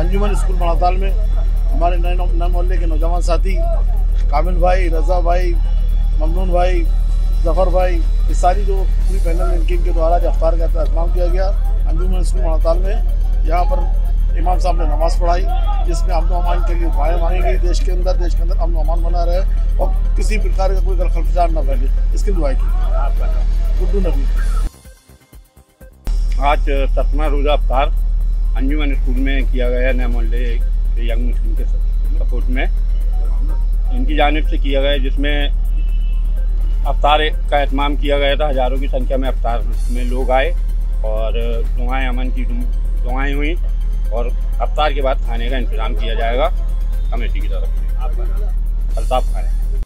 अंजुमन school Madatal में हमारे नए मोहल्ले के नौजवान साथी कामिल भाई, रजा भाई, ममनून भाई, जफ़र भाई, ये सारी जो पूरी पैनल टीम के द्वारा जो अफ्तार का एहतमाम किया गया अंजुमन स्कूल मड़ाताल में। यहाँ पर इमाम साहब ने नमाज़ पढ़ाई जिसमें अमन अमान के लिए दुआएं मांगी गई। देश के अंदर अमन अमान बना रहे और किसी प्रकार का कोई खलफजार न फैले, इसकी दुआई की। उर्दू नबी आज 7वां रोज़ा अफ्तार अंजुमन स्कूल में किया गया, नए मोहल्ले के यंग मुस्लिम के सपोर्ट में इनकी जानिब से किया गया, जिसमें अफ्तार का एहतमाम किया गया था। हज़ारों की संख्या में अफ्तार में लोग आए और दुआएं अमन की दुआएं हुई और अफ्तार के बाद खाने का इंतज़ाम किया जाएगा कमेटी की तरफ से। अल्ताफ़ खाने